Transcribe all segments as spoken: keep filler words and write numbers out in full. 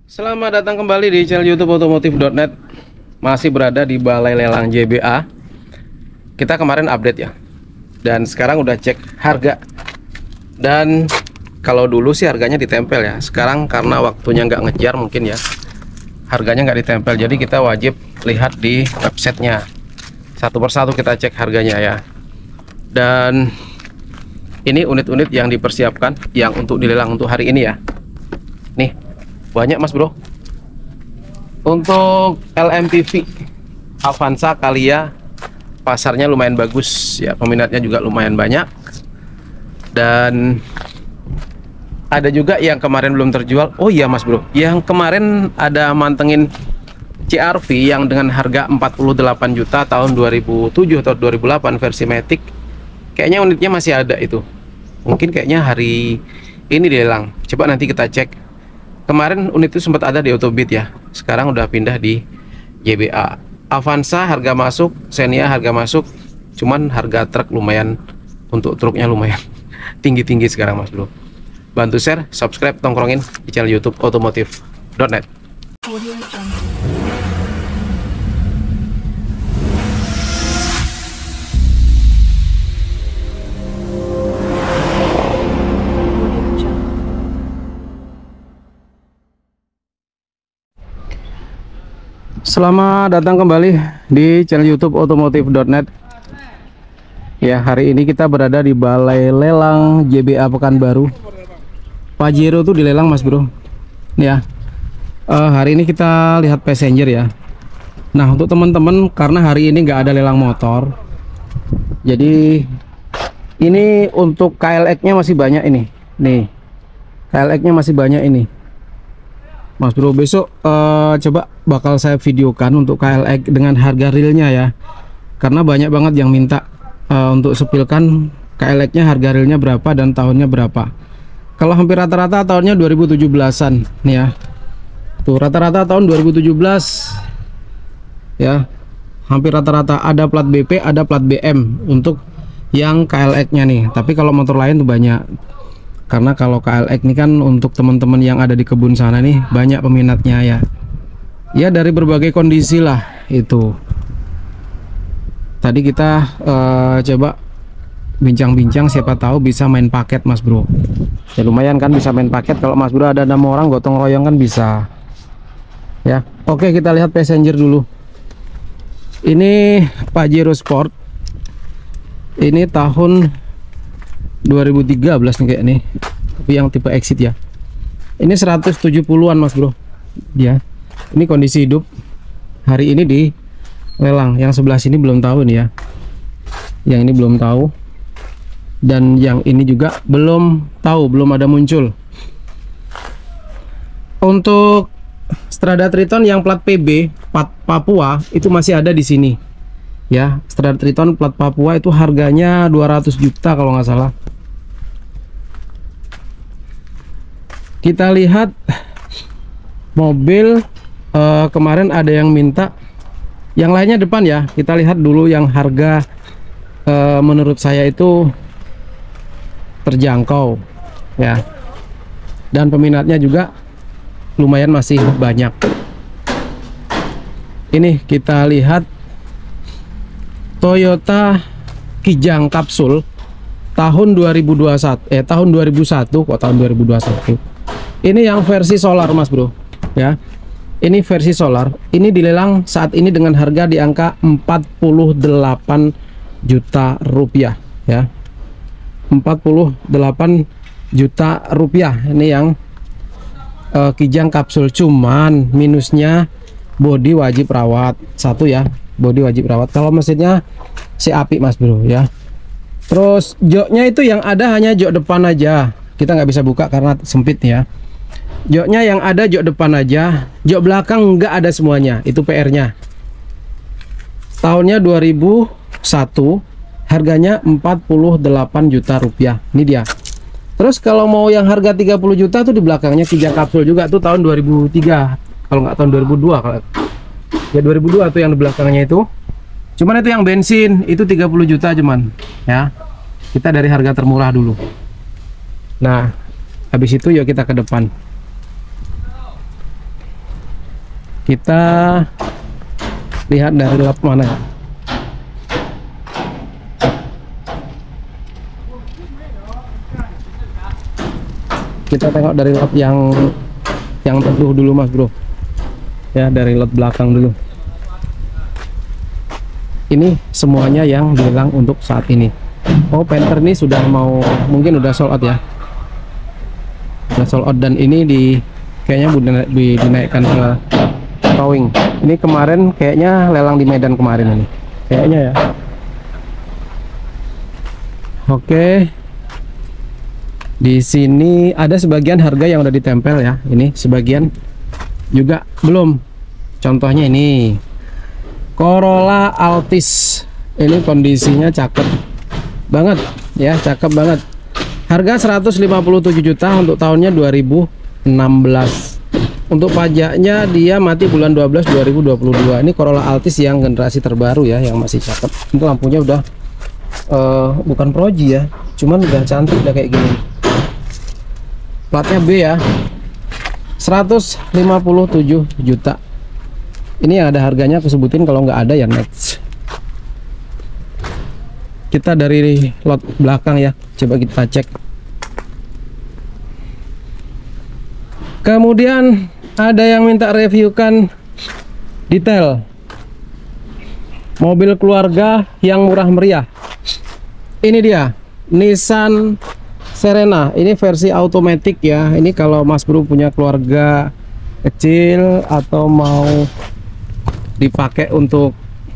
Selamat datang kembali di channel YouTube otomotif dot net. Masih berada di Balai Lelang J B A. Kita kemarin update ya, dan sekarang udah cek harga. Dan kalau dulu sih harganya ditempel ya, sekarang karena waktunya nggak ngejar mungkin ya, harganya nggak ditempel. Jadi kita wajib lihat di websitenya, satu persatu kita cek harganya ya. Dan ini unit-unit yang dipersiapkan yang untuk dilelang untuk hari ini ya. Nih banyak mas bro. Untuk L M P V Avanza Calia pasarnya lumayan bagus ya, peminatnya juga lumayan banyak. Dan ada juga yang kemarin belum terjual. Oh iya mas bro, yang kemarin ada mantengin C R V yang dengan harga empat puluh delapan juta tahun dua ribu tujuh atau dua ribu delapan versi Matic. Kayaknya unitnya masih ada itu. Mungkin kayaknya hari ini dilelang. Coba nanti kita cek. Kemarin unit itu sempat ada di Autobit ya, sekarang udah pindah di J B A. Avanza harga masuk, Xenia harga masuk, cuman harga truk lumayan, untuk truknya lumayan tinggi-tinggi sekarang mas bro. Bantu share, subscribe, tongkrongin di channel YouTube otomotif dot net. Selamat datang kembali di channel YouTube otomotif dot net. Ya, hari ini kita berada di Balai Lelang J B A Pekanbaru. Pajero tuh dilelang mas bro. Ya, uh, hari ini kita lihat passenger ya. Nah untuk teman-teman, karena hari ini nggak ada lelang motor, jadi ini untuk K L X-nya masih banyak ini. Nih, K L X-nya masih banyak ini. Mas bro, besok uh, coba bakal saya videokan untuk K L X dengan harga realnya ya, karena banyak banget yang minta uh, untuk sepilkan K L X-nya harga realnya berapa dan tahunnya berapa. Kalau hampir rata-rata tahunnya dua ribu tujuh belasan nih ya. Tuh rata-rata tahun dua ribu tujuh belas ya. Hampir rata-rata ada plat B P, ada plat B M untuk yang K L X-nya nih. Tapi kalau motor lain tuh banyak. Karena kalau K L X ini kan untuk teman-teman yang ada di kebun sana nih banyak peminatnya ya. Ya dari berbagai kondisi lah itu. Tadi kita uh, coba bincang-bincang, siapa tahu bisa main paket mas bro. Ya lumayan kan bisa main paket, kalau mas bro ada enam orang gotong royong kan bisa. Ya oke, kita lihat passenger dulu. Ini Pajero Sport. Ini tahun dua ribu tiga belas nih kayak nih, tapi yang tipe exit ya. Ini seratus tujuh puluhan mas bro ya. Ini kondisi hidup hari ini di lelang. Yang sebelah sini belum tahu nih ya, yang ini belum tahu, dan yang ini juga belum tahu, belum ada muncul. Untuk Strada Triton yang plat P B plat Papua itu masih ada di sini ya. Strada Triton plat Papua itu harganya dua ratus juta kalau nggak salah. Kita lihat mobil uh, kemarin ada yang minta, yang lainnya depan ya. Kita lihat dulu yang harga uh, menurut saya itu terjangkau ya, dan peminatnya juga lumayan masih banyak. Ini kita lihat Toyota Kijang Kapsul tahun dua ribu dua puluh satu, eh tahun dua ribu satu kok tahun dua ribu dua puluh satu. Ini yang versi solar mas bro ya. Ini versi solar, ini dilelang saat ini dengan harga di angka empat puluh delapan juta rupiah ya. empat puluh delapan juta rupiah. Ini yang uh, Kijang Kapsul, cuman minusnya bodi wajib rawat satu ya. Bodi wajib rawat. Kalau mesinnya si api mas bro ya. Terus joknya itu yang ada hanya jok depan aja, kita nggak bisa buka karena sempit ya. Joknya yang ada jok depan aja, jok belakang nggak ada semuanya. Itu P R-nya. Tahunnya dua ribu satu, harganya empat puluh delapan juta rupiah. Ini dia. Terus kalau mau yang harga tiga puluh juta tuh di belakangnya Kijang Kapsul juga tuh tahun dua ribu tiga, kalau nggak tahun dua ribu dua kalau ya dua ribu dua tuh yang di belakangnya itu. Cuman itu yang bensin itu tiga puluh juta cuman ya. Kita dari harga termurah dulu. Nah, habis itu yuk kita ke depan. Kita lihat dari lap mana ya. Kita tengok dari lap yang yang teduh dulu Mas Bro. Ya, dari lot belakang dulu. Ini semuanya yang dilelang untuk saat ini. Oh, Panther ini sudah mau, mungkin udah sold out ya. Udah sold out, dan ini di kayaknya udah dinaikkan ke towing. Ini kemarin kayaknya lelang di Medan kemarin ini. Kayaknya ya. Oke. Di sini ada sebagian harga yang udah ditempel ya. Ini sebagian juga belum. Contohnya ini Corolla Altis. Ini kondisinya cakep banget ya, cakep banget. Harga seratus lima puluh tujuh juta untuk tahunnya dua ribu enam belas. Untuk pajaknya dia mati bulan dua belas dua ribu dua puluh dua. Ini Corolla Altis yang generasi terbaru ya, yang masih cakep. Untuk lampunya udah uh, bukan proji ya, cuman udah cantik, udah kayak gini. Platnya B ya, seratus lima puluh tujuh juta. Ini yang ada harganya aku sebutin, kalau nggak ada ya next. Kita dari lot belakang ya, coba kita cek. Kemudian ada yang minta reviewkan detail mobil keluarga yang murah meriah. Ini dia Nissan Serena. Ini versi automatic ya. Ini kalau Mas Bro punya keluarga kecil atau mau dipakai untuk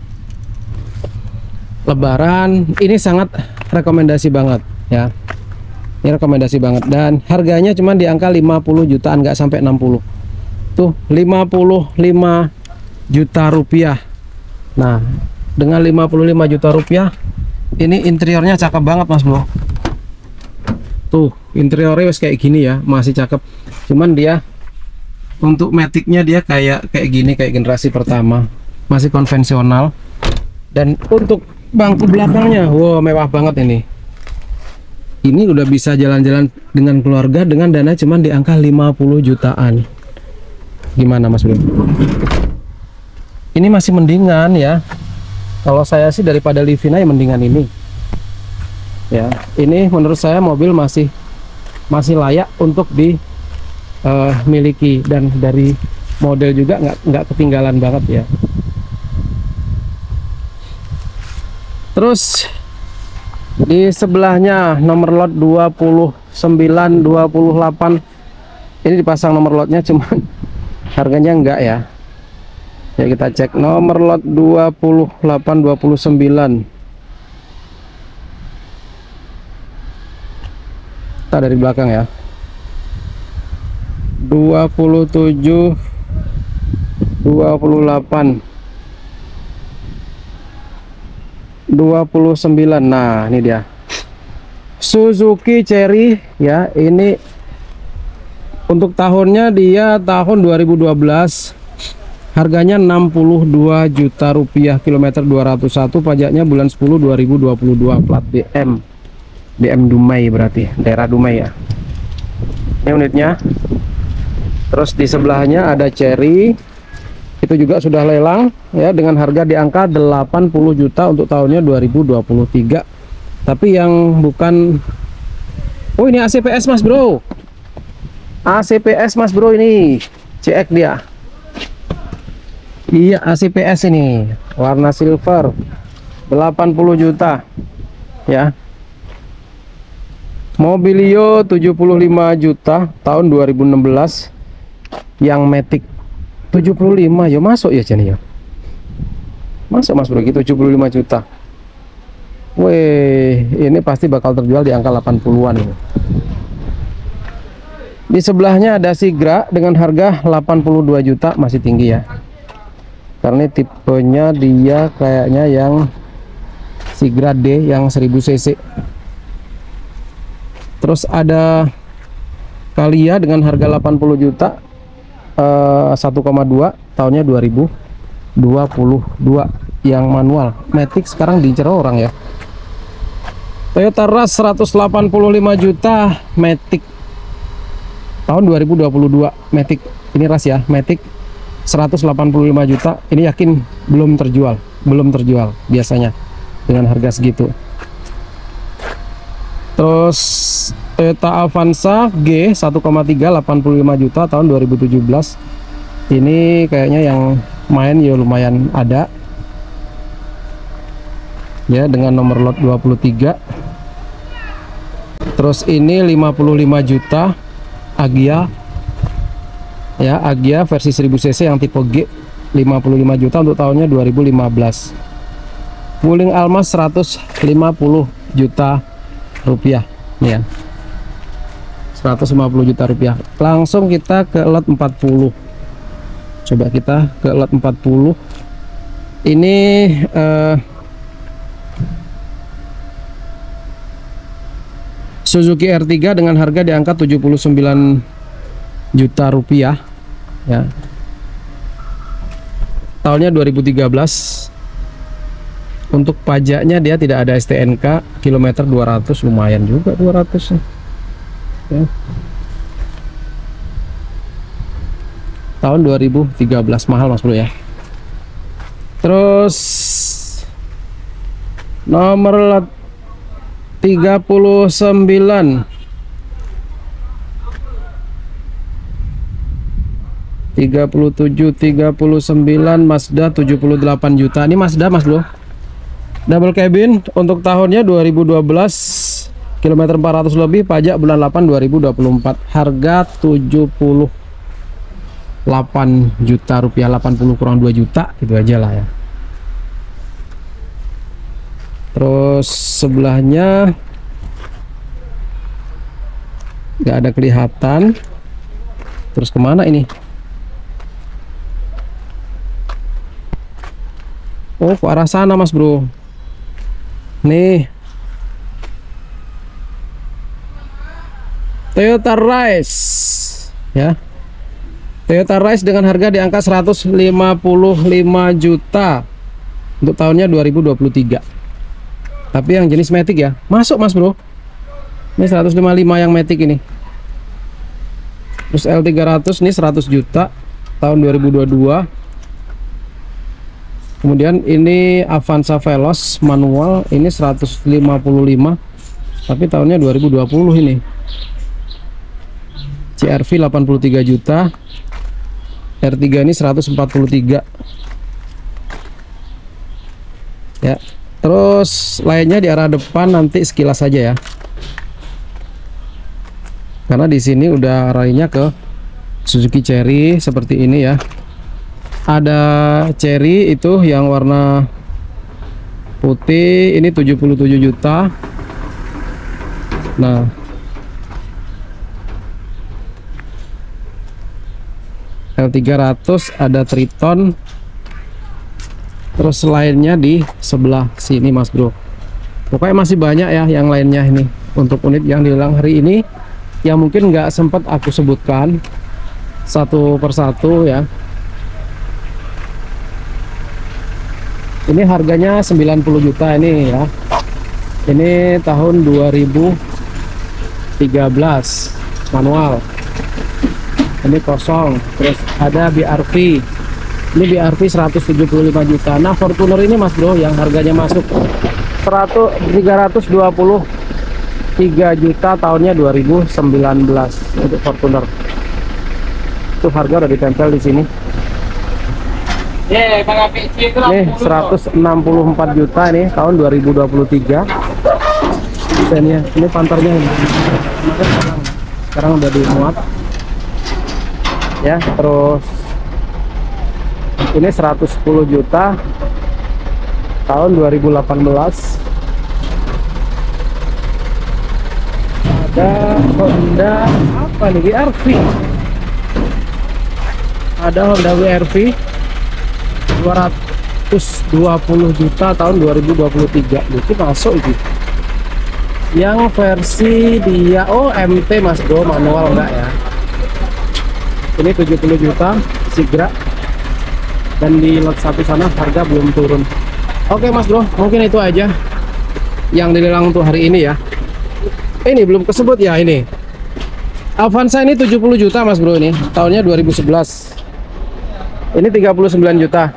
lebaran, ini sangat rekomendasi banget ya. Ini rekomendasi banget, dan harganya cuma di angka lima puluh jutaan, nggak sampai enam puluh. Tuh, lima puluh lima juta rupiah. Nah, dengan lima puluh lima juta rupiah, ini interiornya cakep banget Mas Bro. Tuh, interiornya kayak gini ya, masih cakep. Cuman dia untuk maticnya dia kayak kayak gini, kayak generasi pertama, masih konvensional. Dan untuk bangku belakangnya, wow, mewah banget ini. Ini udah bisa jalan-jalan dengan keluarga dengan dana cuman di angka lima puluh jutaan. Gimana Mas Bro? Ini masih mendingan ya. Kalau saya sih daripada Livina ya mendingan ini. Ya, ini menurut saya mobil masih masih layak untuk dimiliki, uh, dan dari model juga nggak nggak ketinggalan banget ya. Terus di sebelahnya nomor lot dua puluh sembilan dua puluh delapan, ini dipasang nomor lotnya, cuman harganya enggak ya. Ya, kita cek nomor lot dua puluh delapan dua puluh sembilan. Kita dari belakang ya. dua puluh tujuh dua puluh delapan dua puluh sembilan. Nah, ini dia Suzuki Cherry ya. Ini untuk tahunnya dia tahun dua ribu dua belas. Harganya enam puluh dua juta rupiah, kilometer dua ratus satu, pajaknya bulan sepuluh dua ribu dua puluh dua, plat B M. B M Dumai, berarti daerah Dumai ya. Ini unitnya. Terus di sebelahnya ada Cherry. Itu juga sudah lelang ya, dengan harga di angka delapan puluh juta untuk tahunnya dua ribu dua puluh tiga. Tapi yang bukan, oh ini A C P S Mas Bro. A C P S Mas Bro, ini C X dia. Iya, A C P S ini warna silver, delapan puluh juta ya. Mobilio tujuh puluh lima juta tahun dua ribu enam belas, yang Matic tujuh puluh lima ya, masuk ya Jenny ya. Masuk Mas Bro, gitu tujuh puluh lima juta. Weh, ini pasti bakal terjual di angka delapan puluhan ini. Di sebelahnya ada Sigra dengan harga delapan puluh dua juta, masih tinggi ya. Karena tipenya dia kayaknya yang Sigra D yang seribu cc. Terus ada Kalia dengan harga delapan puluh juta, eh, satu koma dua, tahunnya dua ribu dua puluh dua, yang manual. Matic sekarang diincar orang ya. Toyota Rush seratus delapan puluh lima juta, Matic tahun dua ribu dua puluh dua. Matic ini Rush ya, Matic seratus delapan puluh lima juta. Ini yakin belum terjual, belum terjual biasanya dengan harga segitu. Terus Toyota Avanza G satu koma tiga delapan puluh lima juta tahun dua ribu tujuh belas. Ini kayaknya yang main ya lumayan ada ya, dengan nomor lot dua puluh tiga. Terus ini lima puluh lima juta Agya ya, Agya versi seribu cc yang tipe G, lima puluh lima juta untuk tahunnya dua ribu lima belas. Wuling Almas seratus lima puluh juta rupiah ya, seratus lima puluh juta rupiah. Langsung kita ke lot empat puluh. Coba kita ke lot empat puluh. Ini eh, Suzuki R tiga dengan harga di angka tujuh puluh sembilan juta rupiah ya. Tahunnya dua ribu tiga belas. Untuk pajaknya dia tidak ada S T N K, kilometer dua ratus, lumayan juga dua ratus ya. Tahun dua ribu tiga belas, mahal Mas Bro ya. Terus nomor lot tiga puluh sembilan, tiga puluh tujuh, tiga puluh sembilan, Mazda tujuh puluh delapan juta. Ini Mazda Mas Bro, double cabin, untuk tahunnya dua ribu dua belas, kilometer empat ratus lebih, pajak bulan delapan dua ribu dua puluh empat, harga tujuh puluh delapan juta rupiah, delapan puluh kurang dua juta, itu aja lah ya. Terus sebelahnya nggak ada kelihatan. Terus kemana ini? Oh, ke arah sana Mas Bro. Nih, Toyota Rise ya. Toyota Rise dengan harga di angka seratus lima puluh lima juta untuk tahunnya dua ribu dua puluh tiga. Tapi yang jenis Matic ya. Masuk Mas Bro. Ini seratus lima puluh lima yang Matic ini. Terus L tiga ratus ini seratus juta tahun dua ribu dua puluh dua. Kemudian ini Avanza Veloz manual, ini seratus lima puluh lima tapi tahunnya dua ribu dua puluh ini. C R V delapan puluh tiga juta. R tiga ini seratus empat puluh tiga ya. Terus lainnya di arah depan nanti sekilas saja ya, karena di sini udah arahnya ke Suzuki Cherry seperti ini ya. Ada Cherry itu yang warna putih, ini tujuh puluh tujuh juta. Nah, L tiga ratus ada Triton. Terus lainnya di sebelah sini Mas Bro. Pokoknya masih banyak ya yang lainnya ini untuk unit yang dilelang hari ini, yang mungkin nggak sempat aku sebutkan satu persatu ya. Ini harganya sembilan puluh juta ini ya. Ini tahun dua ribu tiga belas manual. Ini kosong. Terus ada B R V. Ini B R V seratus tujuh puluh lima juta. Nah, Fortuner ini Mas Bro yang harganya masuk tiga ratus dua puluh tiga juta tahunnya dua ribu sembilan belas untuk Fortuner. Itu harga udah ditempel di sini. Nih seratus enam puluh empat juta ini tahun dua ribu dua puluh tiga. Desainnya ini pantarnya ini. Sekarang, sekarang udah dimuat. Ya, terus ini seratus sepuluh juta tahun dua ribu delapan belas. Ada Honda apa nih, W R V. Ada Honda W R V dua ratus dua puluh juta tahun dua ribu dua puluh tiga. Itu masuk itu. Yang versi dia oh M T Mas Bro, manual enggak ya. Ini tujuh puluh juta Sigra. Dan di lot satu sana harga belum turun. Oke Mas Bro, mungkin itu aja yang dilelang untuk hari ini ya. Ini belum kesebut ya, ini Avanza ini tujuh puluh juta Mas Bro, ini tahunnya dua ribu sebelas. Ini tiga puluh sembilan juta.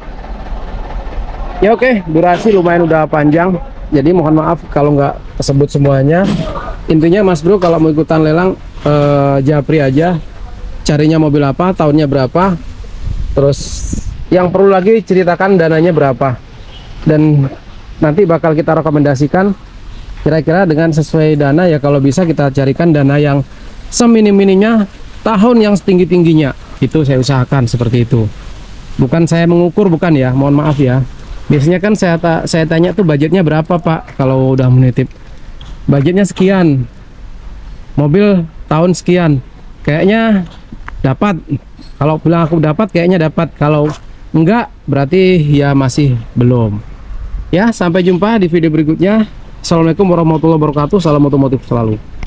Ya oke, durasi lumayan udah panjang. Jadi mohon maaf kalau nggak tersebut semuanya. Intinya Mas Bro kalau mau ikutan lelang eh, japri aja. Carinya mobil apa, tahunnya berapa. Terus yang perlu lagi ceritakan dananya berapa. Dan nanti bakal kita rekomendasikan kira-kira dengan sesuai dana ya, kalau bisa kita carikan dana yang seminim-minimnya, tahun yang setinggi-tingginya. Itu saya usahakan seperti itu. Bukan saya mengukur, bukan ya, mohon maaf ya. Biasanya kan saya ta saya tanya tuh budgetnya berapa Pak kalau udah menitip. Budgetnya sekian. Mobil tahun sekian. Kayaknya dapat. Kalau bilang aku dapat, kayaknya dapat. Kalau enggak, berarti ya masih belum. Ya, sampai jumpa di video berikutnya. Assalamualaikum warahmatullahi wabarakatuh. Salam otomotif selalu.